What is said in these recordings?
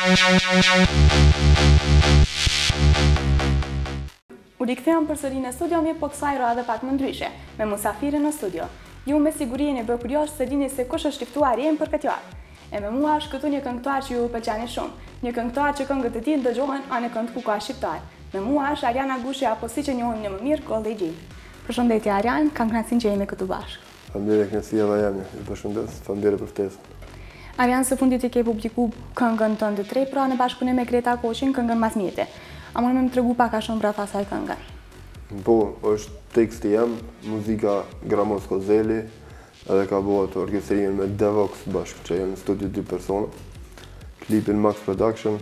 U rikthehem përsëri në studio, po kësaj radhe pak më ndryshe, me musafire në studio. Ju me siguri jeni bërë kurioz se dini se kush është ftuar jem për këtë javë. E me mua është këtu një këngëtar që ju pëlqeni shumë, një këngëtar që këngët e tij dëgjohen anë kënd ku ka shqiptar. Me mua është Ariana Gushi, apo siç e njohim ne më mirë, Goldi G. Përshëndetje Arian, kam kënaqësinë që jemi këtu bashkë. Faleminderit, kënaqësia edhe jam. Ju përshëndes, faleminderit për ftesën. Arian, së fundit i ke publiku këngën tënde tre, pra në bashkëpunim me Greta Koqin, këngën Masmjete. A mund më tregu pak a shumë rreth asaj këngë? Po, është teksti jam, muzika Gramos Kozeli, edhe ka bëhet orkestrimin me Devox bashkë, që janë në studio 2 persona. Klipin Max Production,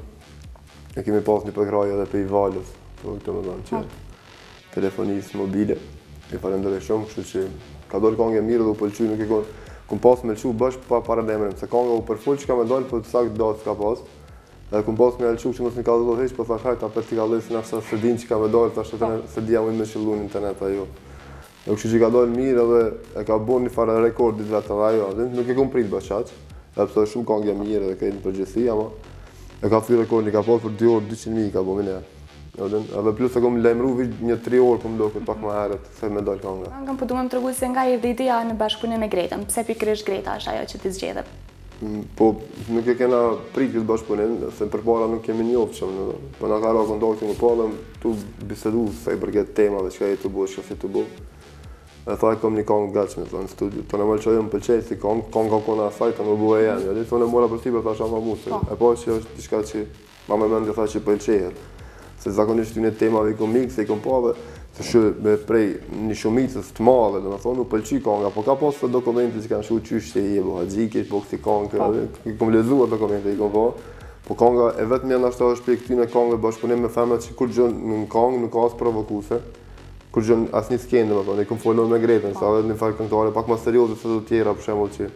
e kemi pas një përkrajë edhe për i Valës, po këtë më dhanë që telefonisë mobile. I falenderoj shumë, kështu që ka dorë këngë e mirë dhe u pëlqy, nuk e kom pas me lëshu bashkë pa parademrem, se këngë u përfull që ka me dalë, po të sakt datë s'ka pas. Edhe kom pas me lëshu që mos një ka dhe heq, po thash hajt, apër t'i ka lësi nashta se din që ka me dalë, thash se di jam me qëllu në internet ajo. E kështu që ka dalë mirë edhe e ka bo një farë rekordit vetë edhe ajo, nuk e kom prit bashkaq, edhe pëse shumë këngë e mirë edhe krejt në përgjithësi, ama e ka thuj rekordin, ka pas për 2 orë 200.000 ka bo mine. Edhe plus e kom lajmëru vish një 3 orë po më do këtë pak më herët se me dalë këngë. Këngën po du më tregu se nga erdhi ideja në bashkëpunim me Gretën, pse pikërisht Greta është ajo që ti zgjedhe? Po nuk e kena prit këtë bashkëpunim, se përpara nuk kemi njoftshëm, po na ka ra kontakti më parë tu bisedu sa i përket temave çka jetë të bësh, çka si të bëj. E tha kom një këngë gatshme në studio. Tonë më çojë më pëlqej si kënga kona asaj të më bëj jam. Ja, tonë mora për sipër tash ama mos. E po që është diçka që më mendja tha që pëlqejet. Se zakonisht një temave komikse i kom pa dhe se shë me prej një shumicës të madhe, dhe me thonë, u pëlqy kënga, po ka pas të dokumente që kanë shu qysh që i e bo Hadziki, po kësi këngë, i kom lezuar dokumente i kom pa, po kënga e vetë mja nashta është për këtyne këngëve bashkëpunim me femrat që kur gjën në këngë nuk ka asë provokuse, kur gjën asë një skende, me thonë, i kom folon me Gretën, sa edhe një farë këngëtare pak ma serioze se të tjera, për shembull që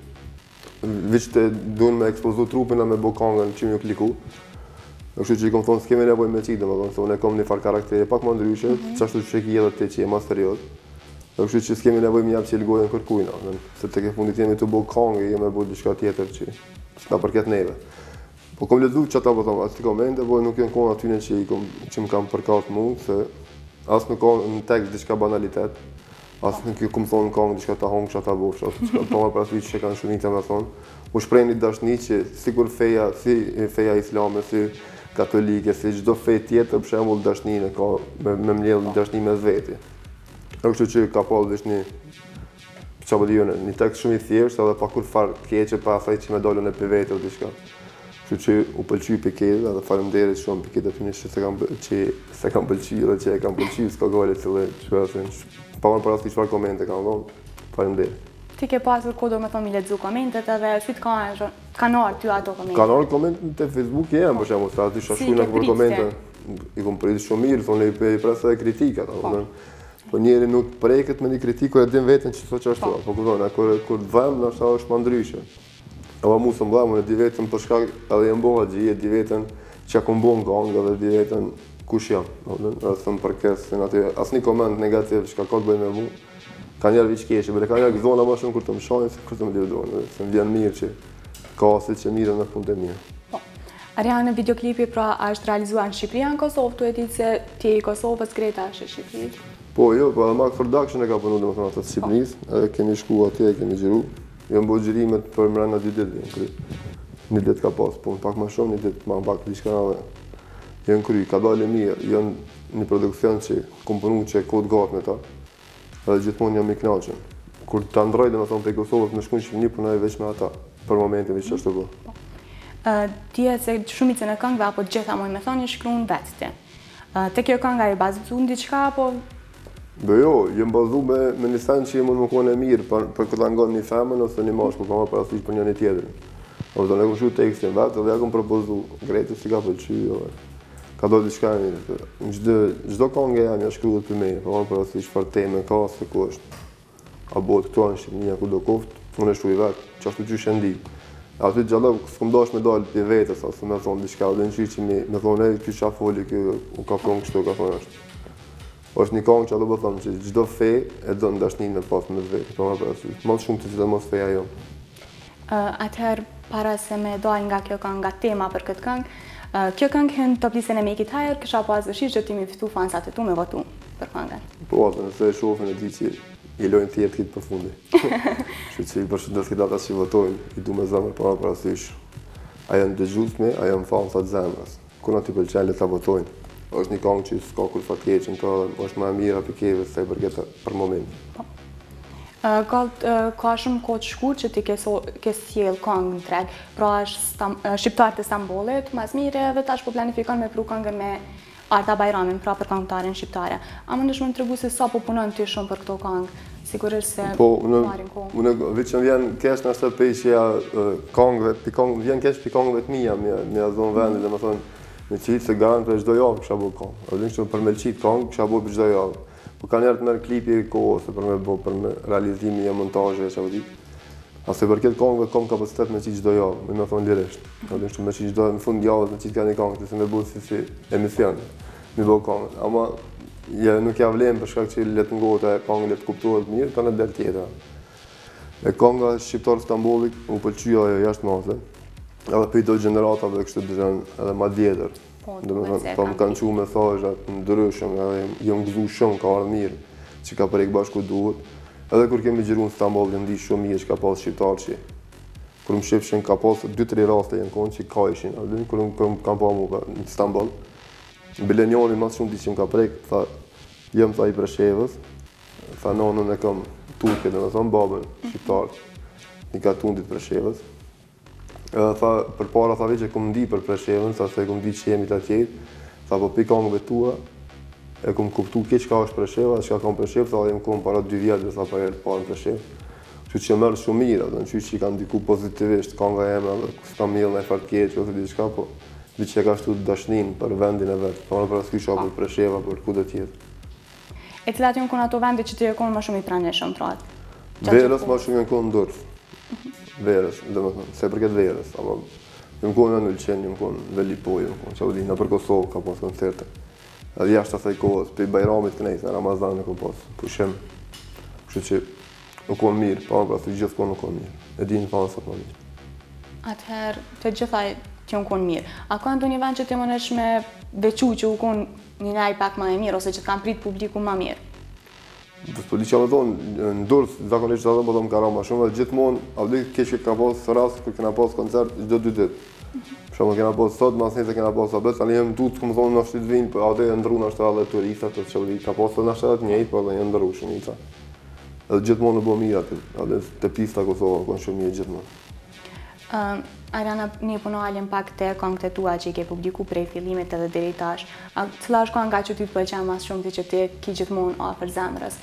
viç të duen me ekspozu trupin a me bo këngën që më kliku. Kështu që i kom thonë s'kemi nevoj me qitë, se unë e kom një farë karakteri pak më ndryshe, qashtu që ki edhe te që je ma serios. Kështu që s'kemi nevoj me japë që i lgojën kërkujna, se të ke fundit jemi të bo këngë, jemi e bo diçka tjetër që s'ka përket neve. Po kom lezu që ata po thonë, asë t'i komente, po nuk jenë kona atyne që më kam përkat mu, se asë nuk ka në tekst diçka banalitet, asë nuk kom thonë në këngë diçka ta hongë që ata bofsha, që ka më prasvi që kanë shumita me thonë. U shpreh një dashni që sikur feja islame, si katolike, si çdo fe tjetër, për shembull dashninë ka me mbledh dashni mes veti. Kështu që ka pas vesh një çfarë diun, një tekst shumë i thjeshtë edhe pa kur far keqe pa asaj që më dolën e vetë ose diçka. Kështu që u pëlqy pikëtë edhe faleminderit shumë pikëtë aty që se kam pëlqyer dhe që e kam pëlqyer s'ka gole të çfarë. Pa më para çfarë komente kanë dhënë. Faleminderit. Ti ke pasur kodo me thonë mi lexu komentet edhe si të kanë ardhur ty ato komente? Kanë ardhur komente te Facebook jam, për shembull, sa aty shashujna për komente. I kom pritur shumë mirë, thonë i presë edhe kritikat, po njëri nuk preket me një kritikë e din veten që thotë ashtu, po kupton, kur vëm ndoshta është më ndryshe. Ama mu së mbëmë, e di vetën për shkak edhe jam bëha gji, e di vetën që kom bo në këngë edhe di vetën kush jam. Edhe thëmë përkes, asë një koment negativ që ka të bëj me mu, ka njerë vich keqe, bërë ka njerë gëzona ma shumë kur të më shojnë se kur të më lirëdojnë, se më vjen mirë që ka asit që mirë në punë të mirë. Ariane, videoklipi pra është realizuar në Shqipëria në Kosovë, tu e ditë se ti i Kosovës, Greta është e Shqipërisë? Po jo, po edhe Max Production e ka punu dhe më thonë atë të Shqipërisë, edhe kemi shku atje, kemi gjiru. Jënë bo gjirimet për mrena 2 ditë, një ditë ka pas punë, pak ma shumë, një ditë ma pak diçka dhe jënë kry, ka dalë mirë, jënë një produksion që kom punu që e kodë gatë me ta. Edhe gjithmonë jam i kënaqur. Kur ta ndroj domethënë te Kosovës me shkuën në Shqipëri punoj veç me ata për momentin që ashtu po. Ti e se shumicën e këngëve apo të gjitha mund me thonë shkruan vetë ti. Te kjo kënga e bazuar diçka apo? Po jo, jam bazuar me një sen që mund më kone e mirë për këtë angon një femën ose një mashkull, po më parasysh për njëri tjetrin. Ose do ne kushu tekstin vetë dhe ja kom propozu Gretës si ka pëlqyer. Ka do diçka e mirë. Çdo këngë jam ja shkruhet për me, po më parasysh çfarë teme ka se ku është. A bëhet këtu në Shqipëri ku do koft, unë e shkruaj vetë, çfarë gjysh e ndi. Aty gjallë s'kom dash me dalë për vetës, ose me thonë diçka, dhe në qyqë me thonë e kjo qa foli, kjo u ka këngë kështu, ka thonë është. është një këngë që ato po thonë që çdo fe e do në dashnin me pas me vetë, po më parasysh. Më shumë të gjithë mos feja jo. Atëherë, para se me dal nga kjo këngë, nga tema për këtë këngë, kjo këngë hyn top listën e Make It Higher, kisha pas dëshirë që ti mi ftu fansat e tu me votu për këngën. Po, nëse e shohin e di që i lojnë tjertë këtë për fundi. Që që i përshëndes këtë ata që votojnë, i du me zemër para parasysh. A janë dëgjusme, a janë fansat zemrës. Kuna t'i pëlqen le ta votojnë. Është një këngë që s'ka kur fat keqen, është më e mira për keve se i përket për moment. Ka shumë kohë të shkurtë që ti ke sjell këngë në treg, pra është shqiptar të Stambollit, mas mire dhe tash po planifikon me pru këngën me Arta Bajramin, pra për këngëtaren shqiptare. A më nëshme në tregu se sa po punon ti shumë për këto këngë, sigurisht se marin kohë. Unë veçën vjen kesh në ashtë pejshja këngëve, vjen kesh për këngëve të mija, me zonë vendit, dhe më thonë, me qitë se garant për çdo javë kësha bo këngë. A dhe për me qitë këngë, kësha bo për çdo javë. Po ka njerë të merë klipi i kohë, se për me bo për me realizimi e montajë e që vëdik. Ase për këtë këngëve kom kapacitet me qitë çdo javë, me thonë lirisht. Me qitë çdo në fund javës me qitë ka një këngë, se me bo si emision, me bo këngën. Ama nuk ja vlenë për shkak që letë ngohet e këngë letë kuptohet mirë, ka në del tjetër. E kënga shqiptarë Stambollit u pëlqyja ajo jashtë mase, edhe për i do gjeneratave kështë të dëgjën edhe ma djetër. Po më kanë qu mesazhat ndryshëm, jam gëzu shumë, ka ardhë mirë, që ka prejkë bashku duhet. Edhe kur kemi gjiru në Stamboll, jam di shumë mirë që ka pas shqiptarë që. Kur më shifshin, ka pas 2-3 raste jenë konë që ka ishin, kur më kam pa mu në Stamboll. Bilenjoni mas shumë di që më ka prejkë, tha, jem tha i Preshevës, tha nonën e kam turke, dhe me thonë babën shqiptarë, i ka tundit Preshevës. Tha, për para tha veç e kom ndi për Preshevën, sa se kom ndi që jemi të tjetë, tha po pi këngëve tua, e kom kuptu ke qka është Presheva, qka kam Preshevë, tha jem kom para 2 vjetë, tha pa herë të parë në Preshevë. Që mërë shumë mira, dhe në që i ka ndiku pozitivisht, kënga jeme, dhe s'ka millë në e fartë keqë, ose diçka, po di që e ka shtu dashnin për vendin e vetë, pa në paraskysha për Presheva, për ku dhe tjetë. E cilat jënë kënë ato vendi që ti e konë më shumë i praneshëm, tratë? Verës ma shumë jënë konë ndërës. Verës, dhe me thënë, se përket Verës, ama jëmë konë në Ulqen, jëmë konë në Velipoj, jëmë konë Qaudi, në për Kosovë ka pas koncerte. Edhe jashtë asaj kohës, për Bajramit kënejtë, në Ramazan në kom pas, pushim. Kështë që nuk konë mirë, pa më prasë, gjithë konë nuk konë mirë. E di në fansat më mirë. Atëherë, të gjithaj që unë konë mirë. A ka ndo një vend që ti më nësh me vequ që u konë një njaj pak më e mirë, ose që të kam prit publiku më mirë? Po di që me thonë, në Durrës, zakonisht të më ka ra ma shumë, dhe gjithmonë, avdi kesh ka pas rast, kër kena pas koncert, gjdo 2 ditë. Shumë kena pas sot, mas njëse kena pas abet, tani jem tutë, këmë thonë, në shtit vinë, për ade e ndru në ashtë edhe turistat, ka pas të në ashtë edhe të njëjtë, për edhe një ndru shumë njëta. Edhe gjithmonë në bo mirë aty, edhe të pista Kosova, konë shumë mirë gjithmonë. Ariana, një puno alën pak të këngët e tua që i ke publiku prej fillimit edhe deri tash. Cila është kënga që ty të pëlqen mas shumë ti që ti ki gjithmonë afër zemrës?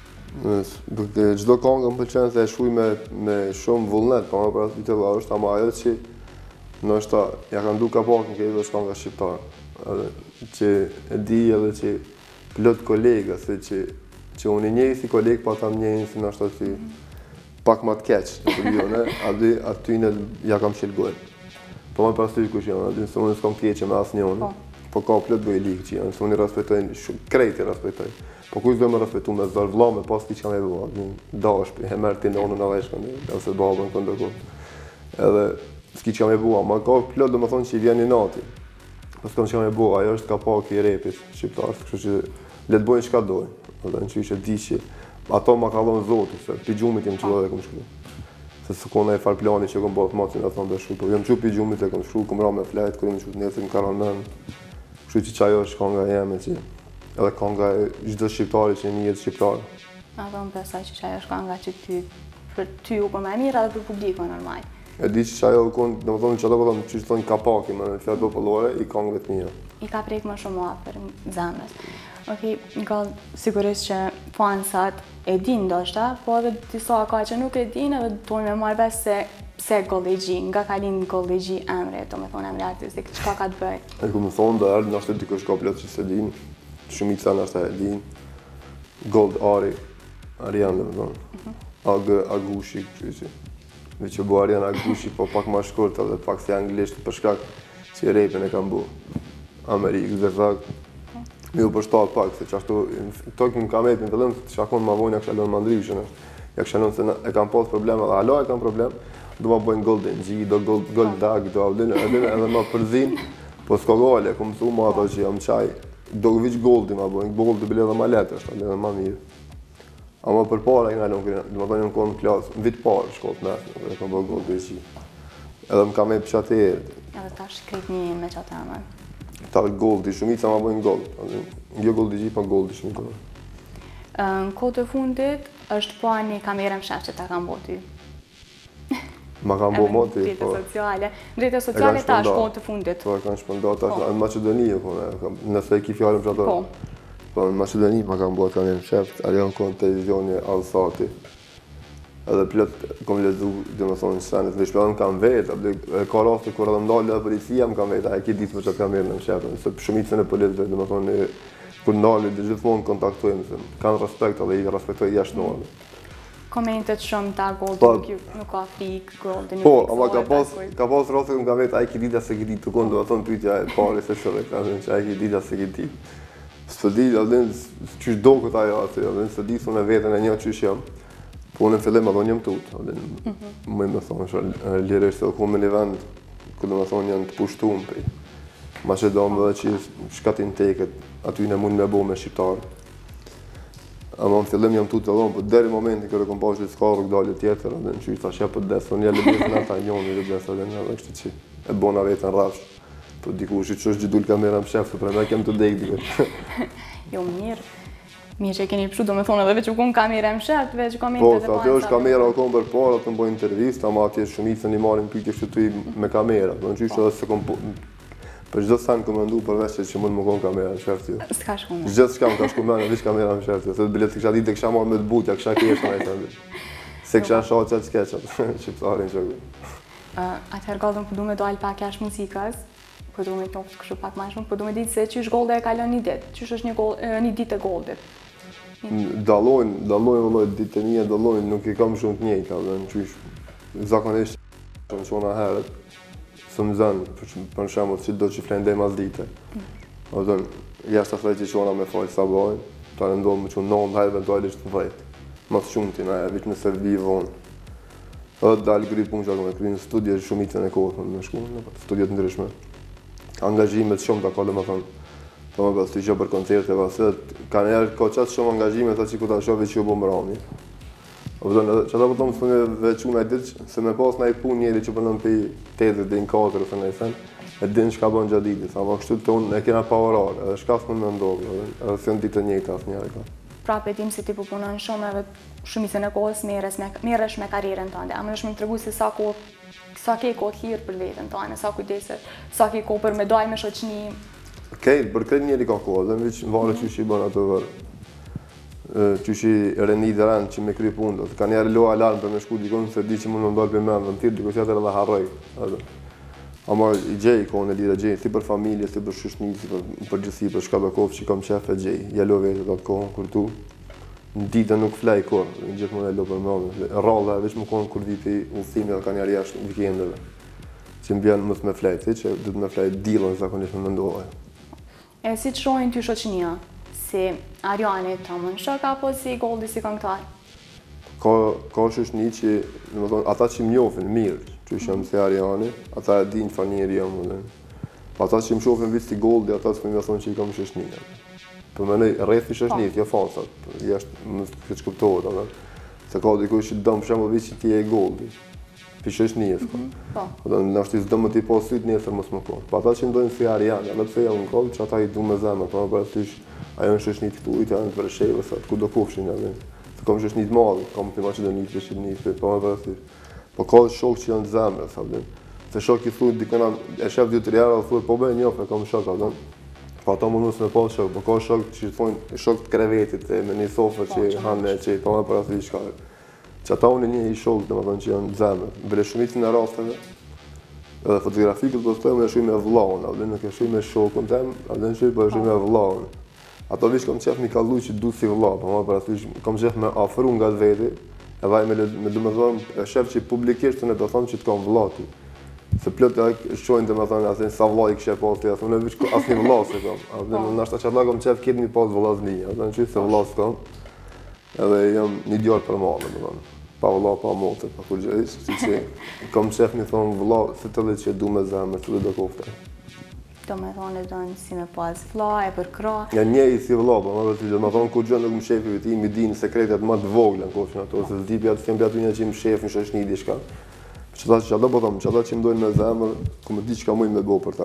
Çdo këngë më pëlqen se e shuj me shumë vullnet, pa më prasë të la është, ama ajo që nështë ja ka ndu ka pak në kejtë është kënga shqiptarë. Që e di edhe që plot kolegë, se që unë i njëjë si kolegë, pa ta më njëjë si nështë aty pak ma të keqë në të bjone, aty në ja kam qilgojnë. Po më prasë të kush janë, aty nësë unë s'kam keqë me asë njënë, po ka plët bëj likë që janë, nësë unë i respektojnë, krejt i respektojnë. Po kush dhe me respektu me zërë vla me pas ti që kam e bua, dash, e merë ti në onën a veshkën, ose babën këndër kohë. Edhe s'ki që kam e bua, ma ka plët dhe me thonë që i vjen një nati. Po s'kam që kam e bua, ajo është ka pak i repit shqiptarës, kështu që le të bojnë qka dojnë. Edhe në që ishe di që ato ma ka dhonë zoti, se pi gjumit jem qëllë dhe kom shkru. Se së kona e farë plani që kom bëtë macin e thonë dhe shru, po jem që pi gjumit e kom shkru, kom ra me flejt, kër jem që të nesër më karan men. Kështu që qajo është kanga jeme që, edhe kanga e gjithë shqiptari që një jetë shqiptari. A dhe më besaj që qajo është kanga që për ty u për me mirë edhe për publiko normal. E di që qajo u konë, dhe më thonë që ato po thonë që thonë kapaki me në fjatë popullore, i kangëve të mija. I ka prejkë më shumë afer zemrës. Okej, nga sigurisht që fansat e din ndoshta, po edhe disa ka që nuk e din edhe tonë me marrë vesh se pse Gollegji, nga ka lind Gollegji emre, do me thonë emre artistik, çka ka të bëj? E ku më thonë dhe erë, nështë e dikush ka plot që se din, shumica nështë e din, Gold Ari, Arian dhe me thonë, Agushi, që dhe që bu Arian Agushi, po pak ma shkurt edhe pak si anglisht për shkak që rapin e kam bu. Amerikë, dhe thak, mi u përshtat pak, se që ashtu, tokë më kam epin fillim, që akon ma vojnë, ja kësha lënë më ndryshën, ja kësha lënë se e kam pas probleme, dhe alo e kam problem, do ma bëjnë golden G, do gold dag, do edhe ma përzin, po s'ka gale, ku mësu ma ato që jam qaj, do viq goldi ma bëjnë, goldi bile edhe ma letë është, edhe ma mirë. Ama për para nga nuk do ma thonë jam kohë në klasë, në vitë parë shkollë mesme, dhe kam bëjnë goldi G. Edhe më kam e për qatë herët. Edhe ta shkrit një me qatë emën. Ta goldi, shumica ma bëjnë gold. Jo goldi G, pa goldi shumica. Në kohë të fundit, është pa një kamerë më shef që ta kam bo ty. Ma kam bo moti, Në rrjete sociale ta është kohë të fundit. Po, e kanë shpëndat, në Macedoni, nëse e ki fjallëm që ato. Po, në Macedoni ma kam bo kamerë më shef, ali janë kohë në televizioni Alsati. Edhe plët kom lezu, dhe më thonë, shenët, dhe shpedon kam vetë, ka rasti kur edhe mdallë dhe policia më kam vetë, a e ki ditë për që kamerë në më shefën, se shumicën e policëve, dhe më thonë, kur ndalli dhe gjithmonë kontaktojmë, se kanë respekt edhe i respektoj jashtë në. Komentet shumë ta Goldi nuk ka frikë, Goldi nuk po, ama ka pas rasti këm ka vetë, a e ki ditë, a se ki ditë, të konë, dhe më thonë pyetja e pari se shërë, që a e ki ditë, a se ki ditë. Së di, qysh do këtë ajo atë, së di, thunë e vetën e një qysh jam, po në fillim adho njëm tutë, më me thonë, lirisht, edhe ku me një vend, ku dhe me thonë janë të pushtumë pëj. Macedonë dhe që shkatin teket, aty në mund me bo me shqiptarë. Ama në fillim jam tutë të dhonë, po deri momenti kërë kom pashtë s'ka rrug dalje tjetër, edhe në qysh ta shep për desë, një lëbizën ata njoni dhe desë, edhe kështë që e bona vetën rafsh. Po dikush që është gjithull kamera më shef, për me kem të dek dikër. Jo mirë. Mirë që keni pështu, do me thonë edhe veç u kun kamera më shef, veç komente dhe banë. Po, aty është kamera o kom për para, të mboj intervjist, ama atje shumicën i marim pyjtje kështë të i me kamera. Në qysh edhe se kom për gjithë sen kom mendu përveç që mund më konë kamera më shef tjo. S'ka shku me. Gjithë shka më ka shku mene, vish kamera më shef tjo. Se bilet të kësha ditë kësha marrë me të butja, kësha keshë në e se kësha shatë qatë skeqat, qiptarin që Atëherë Golden po du me dojnë pak jash muzikës, po du me të noftë kështu pak ma shumë, po du me ditë se qysh Goldi e kalon një ditë, qysh është një ditë e Goldit. Dalojnë vëlloj, ditë e mija dalojnë, nuk i kam shumë të njejta, dhe në qysh zakonisht që në qona herët, së më zënë, për shemë që do që flenë dhe mas dite. Dhe jashtë të thej që qona me falë sabajnë, ta në ndonë më që nëndë herë eventualisht të dhejtë. Mas shumë tina e, vitë nëse vi vonë. Edhe dalë gri punë që me kry në studje shumicën e kohë, me shku në studjet ndryshme. Angazhimet shumë të akallë, më thonë, të më bësë të që për koncerte, ka njerë ka qatë shumë angazhime, sa që ku ta shove që ju bo më rami. Që ata pëtëm së një vequna e ditë, se me pas në i punë njeri që përnëm për tezit dhe në 4 ose në i sen, e din shka bën gjatë ditës, ama kështu të unë e kena pa orar, edhe shka së mund me ndovë, edhe se në ditë njëjtë asë njerë ka. Pra për tim si ti po punon shumë edhe shumicën e kohës merresh me karrierën tënde. A më është më tregu se sa ke kohë lirë për veten tënde, sa kujdese, sa ke kohë për me dalë me shoqëni. Okej, për këtë njeri ka kohë, dhe veç varet çysh i bën ato vërë. Çysh i rëni dhe rënd që me kry punë, ka njerë lo alarm për me shku dikon se di që mund më ndalë për me në tjirë, diko tjetër edhe harroj. Ama i gjej kohën e lirë gjej, si për familje, si për shoqëni, si për përgjithësi, për shka do kohë që kam qef e gjej. Ja lo vetë atë kohën kur tu. Në ditën nuk flej kur, gjithmonë e lo për mëllë. Rralla e veç më konë kur viti udhëtimi dhe ka njerë jashtë vikendeve. Që më bjenë mës me flej, që du të me flej dilën zakonisht me mendohaj. E si të shojnë ty shoqënia? Si Ariani të më në shok apo si Goldi si këngëtar? Ka shoqëni që, ata që më njofin mirë, që jam si Ariani, ata e din çfarë njeri jam. Ata që më shohin vetë si Goldi, ata s'po më thonë që i kam shoqëni. Po më në rreth i shoqënisë, jo fansat, jashtë më këtë kuptohet, apo. Se ka dikush që dëm për shembull që ti je Goldi. Për shoqënisë. Po. Do të thotë s'do më ti po syt nesër mos më ko. Po ata që ndojnë si Ariani, edhe pse janë Gold, që ata i duan me zemër, po për atysh ajo është shoqëni këtu, i janë të vërshëve sa ku do kufshin atë. Se kam shoqëni të madhe, kam të Maqedonisë, të Shqipërisë, po për atysh. Po ka shok që janë të zemër, sa vlen. Se shok i thuhet dikona e shef 2-3 herë, thuhet po bëj një, kam shok atë. Po ata mund mos me pas shok, po ka shok që thonë shok të krevetit me një sofër që hanë që po më për atë diçka. Që ata unë një i shok, domethënë që janë të zemër. Bile shumicën e rasteve edhe fotografikët po stojmë e shohim me vllahun, atë nuk e shohim me shokun tim, atë shohim po e shohim me vllahun. Ato vish kam qef mi kallu që du si vëllah, po më për aty kam qef me afru nga veti, edhe ai me domethënë e shef që publikisht ne do them që të kam vëllati. Se plot e shojnë domethënë asnjë sa vëllai kishe pas ti, unë vish asnjë vëllah se kam. Atë në nashta çalla kam qef këtë mi pas vëllazni, atë në çështë vëllah s'kam. Edhe jam një djalë për mua domethënë. pa vëlla, pa motë, pa kur gjë, kështu që kam shef mi thonë vëlla, se të dhe që du me zemër, të dhe do kofte. Do me thonë e donë si me pas vëlla, e për kra. Ja njej si vëlla, po më vërtet, do me thonë kur gjë nuk më shefi vëti, mi dinë sekretet më të vogla në kofshin ato, se s'di pjatë s'kem pjatë një që më shefin, shoshni diçka. Që ato po thomë, që ato që më dojnë me zemër, ku më di që ka mujnë me bo për ta.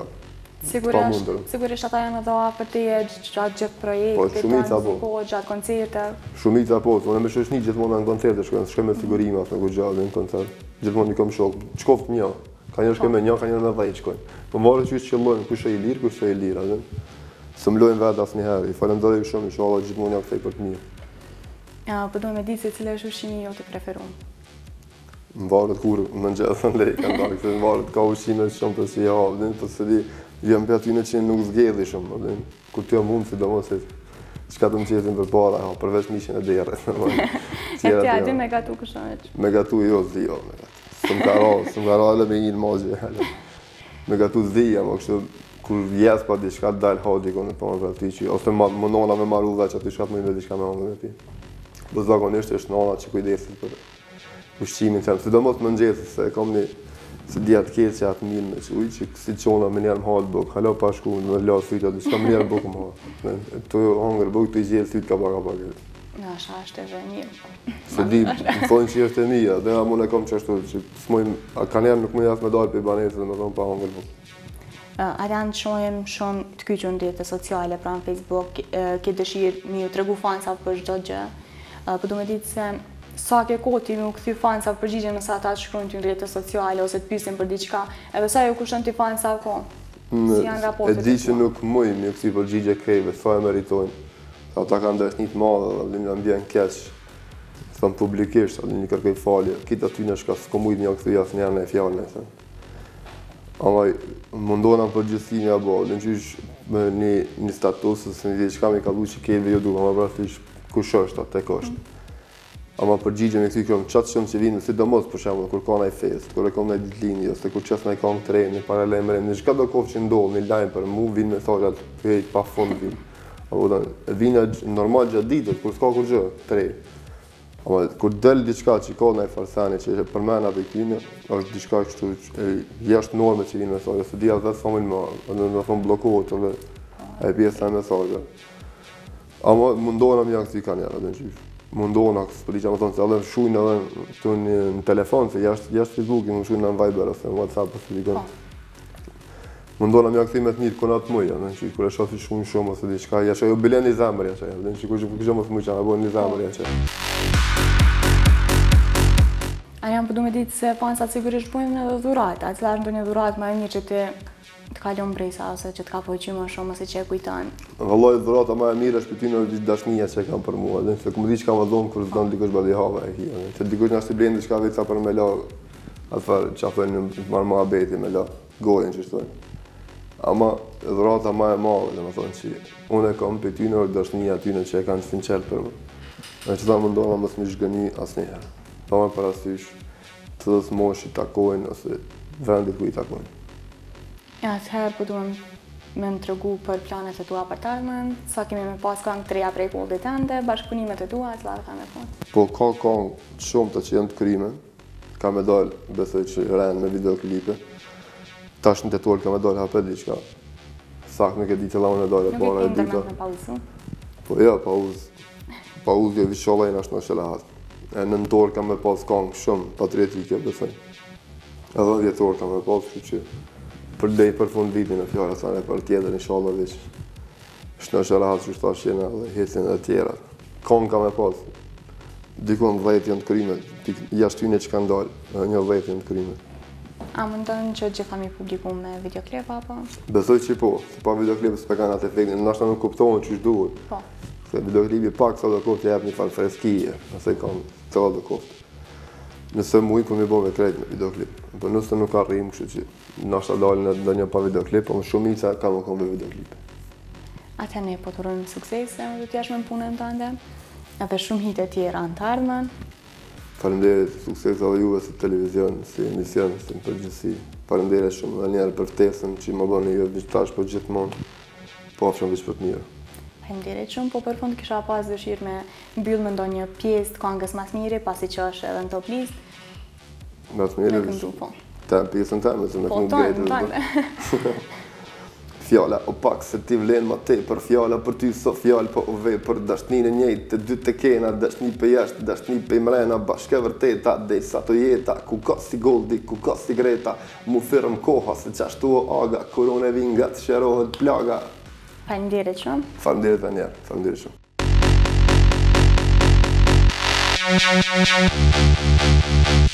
Sigurisht ata janë edhe për ti gjatë gjithë projekte, gjatë koncerte. Shumica po, unë me shoshni gjithmonë në koncerte shkoj me figurima, në kur gjatë në koncert. Gjithmonë një kom shok, qkoft një, ka njërë shkoj me një, ka njërë me 10 shkojnë. Po më varë që ishtë qëllojnë, kush e i lirë, kush e i lirë, adin. Së më lojnë vetë asë njëherë, i falenderoj shumë, inshallah gjithmonë ja këthej për të mirë. Po do me ditë se cilë është ushqimi jo të preferuar? Më varët kur më nxethën lejka, më varët ka ushqime shumë të si ja, po se di, jam për atyne që nuk zgjedhi shumë, kur t'jo mund, sidomos se qka të më qesin për para, përveç mishin e derës. E ti adi me gatu kështonet? Me gatu jo, zdi jo, me gatu. Së më ka ra edhe me një magje. Me gatu zdi ja, më kështu, kur jes pa diçka dal hadi kone pa më për aty që, ose më nona me maru dhe që aty shkat më i me diçka me angë me ti. Po zakonisht është nona që kujdesit për ushqimin që sidomos më nxesë, se kam një se djetë ketë që atë mirë me që ujë që si qona më njerë më halë bëk, hala pa shku në la syta, dhe qka më njerë bëk më halë. Të hangër bëk, të i gjelë sytë ka baka pak. Nga është e mirë. Se di, më thonë që është e mija, dhe amon e kam që ashtu, që ka njerë nuk më jasë me dalë për i banesë dhe me thonë pa hangër bëk. Arjan shojmë shumë të kyqën rrjete sociale, pra në Facebook, ke dëshirë mi u tregu fansa për çdo gjë, po du me ditë se sa ke kohë ti më këthy fansa përgjigje nëse ata të shkruajnë ty në rrjete sociale ose të pyesin për diçka, edhe sa ju kushton ti fansa kohë? Si janë raportet? E di që nuk muj mi këthy përgjigje krejve, sa e meritojnë. Ata kanë dëshnit madhe dhe një ambjen keq, thëmë publikisht, dhe një kërkej falje, kitë aty në shka s'ko mujt një këthy asë njerën e fjallën e. Ama mundona përgjithsi një abo, dhe në qysh me një status, se një diçka me kalu që kejve jo duke, ama prastish kush është atë tek është. Ama përgjigje me këty kërëm qatë shumë që vinë, sidomos për shemë, kur ka nëj fest, kur e ka nëj ditlinji, ose kur qësë nëj ka në trej, një paralajmërim, në çka do kohë që ndohë, një lajmë për mu, vinë mesazhat, hejt pa fund vinë. Vinë normal gjatë ditët, kur s'ka kur gjë, trej. Ama kur del diçka që ka nëj farsani, që e përmena për këtyne, është diçka kështu jashtë norme që vinë mesazhat, se dhja dhe s'famin ma, në thonë blokohet, edhe e pjesë e mesazhat. Ama mundohën am janë këty ka njerë, edhe në qysh. Mundohën akës, për di që më thonë se edhe shujnë edhe këtu në telefon, se jashtë Facebook, më shujnë në Viber ose në WhatsApp, ose dikon. Mundohën am janë këthi me të mirë konat mëja, në që kër e shofi shujnë shumë ose diqka, jashtë jo bilen një zemër, jashtë, në që kërë më thë mëj që anë bojnë një zemër, jashtë. Arjan, përdu me ditë se fansat sigurisht bojnë edhe dhurat, a cila është ndonjë dhurat më e mirë që të kalon bresa ose që të ka pojqy më shumë ose që e kujtan? Vëlloj, dhurata më e mirë është për ty në dashnija që e kam për mua, se ku më di që ka më dhonë kërë zdojnë dikush badi hava e kia, se dikush nga si blendi që ka veca për me la, atëfar që afojnë në marë më abeti me la gojën që shtojnë. Ama dhurata më e madhe, dhe më thonë që unë e kam për ty në dashnija tyne që e kanë sinqert për më. Në që ta më ndonë më s'mi shgëni asë njëherë. Ta më parasysh të dhe s'mosh i takojnë ose vendit ku i takojnë. Atëherë po duhem me më tregu për planet e tua për tarmen, sa kemi me pas këngë të reja prej kollëdit tënde, bashkëpunimet e tua, cilat ka me punë? Po ka këngë shumë të që janë të kryme, ka me dalë, besoj që rrenë me videoklipe. Tash në tetuar ka me dalë hapet diqka. Sak nuk e di që laun e dalë e para e dita. Nuk e ke me pauzu? Po ja, pauzë jo vishollajnë ashtë në shelahat. E në nëntor ka me pas këngë shumë patriotike, besoj. Edhe vjetor ka me pas, që përdej për fund vitin e fjara sa në për tjetër, inshallah veç. Shtë në shërahat që shta shqena dhe hecin e tjera. Këngë ka me pas. Dikon 10 janë të kryme, jashtë tyne që kanë dalë, një 10 janë të kryme. A më ndonë që gjitha mi publiku me videoklip, apo? Besoj që po, se pa videoklip s'pe kanë atë efektin, nashta nuk kuptohen që duhet. Po. Se videoklipi pak sa do kohë të jep një farë freskije, nëse kam të do kohë. Nëse mu i ku mi bove krejt me videoklip. Për nëse nuk arrim, kështu që nashta dalë në një pa videoklip, po më shumica ka më kom me videoklip. Atë ne po të rëmë sukses e më të tjashme në punën të ande, edhe shumë hite tjera në të ardhmen. Faleminderit, sukses edhe juve si televizion, si emision, si në përgjithësi. Faleminderit shumë dhe njerë për ftesën që më bëni ju vishtash për gjithmonë, po afshëm vish për të mirë. Faleminderit shumë, po për fund kisha pas dëshirë me mbyll me ndonjë pjesë të këngës më të miri, pasi që është edhe në top list. Më të mirë. Me këndu, po. Ta pjesën teme, se me Po, tonë. Fjalla o pak se ti vlen ma tepër, fjalla për ty so fjallë po o vepër, dashtnin e njejtë, të dy të kena, dashtni për jashtë, dashtni për mrena, bashke vërteta, dhe sa të jeta, ku ka si goldi, ku ka si greta, mu firëm koha, se qashtu o aga, korone vinga të shërohet plaga. Faleminderit shumë. Faleminderit e njerë, faleminderit shumë.